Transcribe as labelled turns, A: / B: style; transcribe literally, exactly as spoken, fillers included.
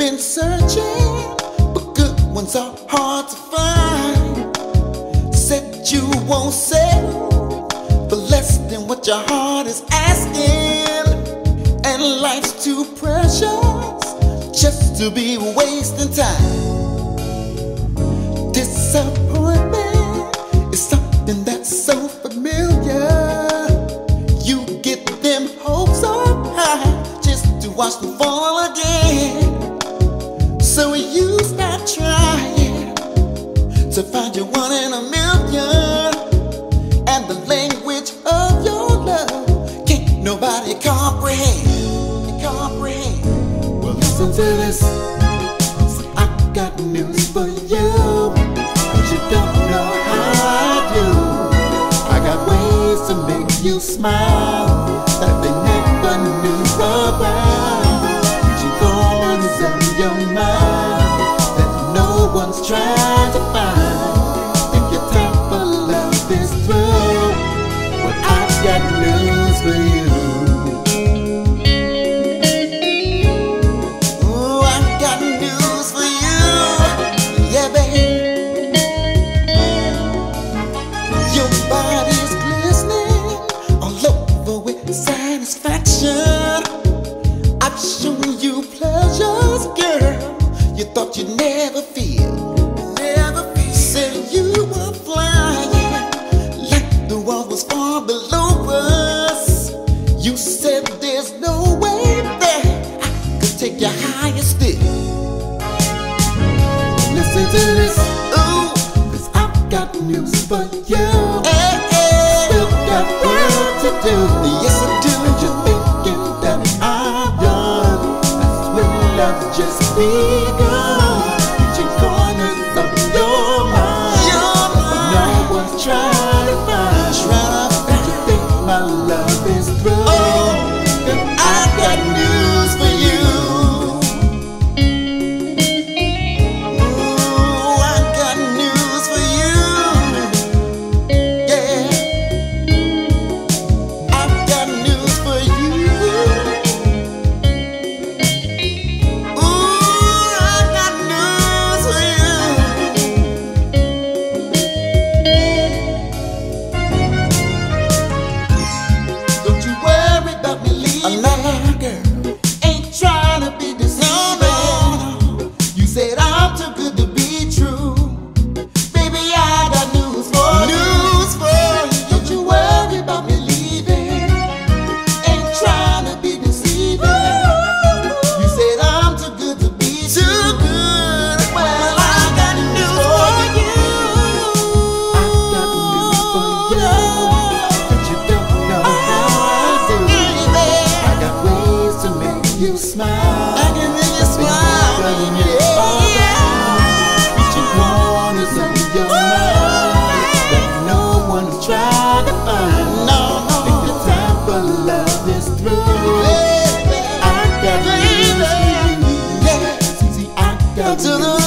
A: been searching, but good ones are hard to find. Said you won't settle for less than what your heart is asking, and life's too precious just to be wasting time. Disappointment is something that's so familiar. You get them hopes up high just to watch them fall again. So you start trying to find your one in a million, and the language of your love can't nobody comprehend. Comprehend. Well, listen to this. See, I got news for you, 'cause you don't know how I do. I got ways to make you smile that they never knew about. You're gonna in your mind that no one's trying to find. If your time for love is through, well, I've got news for you. Ooh, I've got news for you. Yeah, baby. Your body's glistening all over with satisfaction. I've shown you pleasures, girl, you thought you'd never feel. Never feel. Said you were flying like the world was far below us. You said there's no way that I could take you higher still. Listen to this, ooh, 'cause I've got news for you. Hey, hey. Still got work to do. Yes, I do. You're thinking that I'm done. That's when love's just begun. Your corners of your mind, your mind. No one's trying to find. Trying to find. You think my love is through? Oh, then I got news for you. Ooh, I got news for you. Yeah, I've got news for you. Another girl ain't trying to be deceiving. You said I'm too good to be true. Baby, I got news for you. News for you. Don't you worry about me leaving. Ain't trying to be deceiving. You said I'm too good to be too good. Well, I got news for you. I got news for you. But you don't know how I do. You smile, I can make you smile, running it all around. Reaching corners of your mind that no one's trying to find. No, no. Think the time for love is through. Baby, I got news for you. Yeah, see, I got news.